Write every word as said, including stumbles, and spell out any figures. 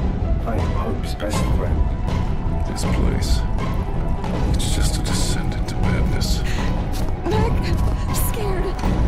I am Hope's best friend. This place, it's just a descent into madness. Meg, I'm scared.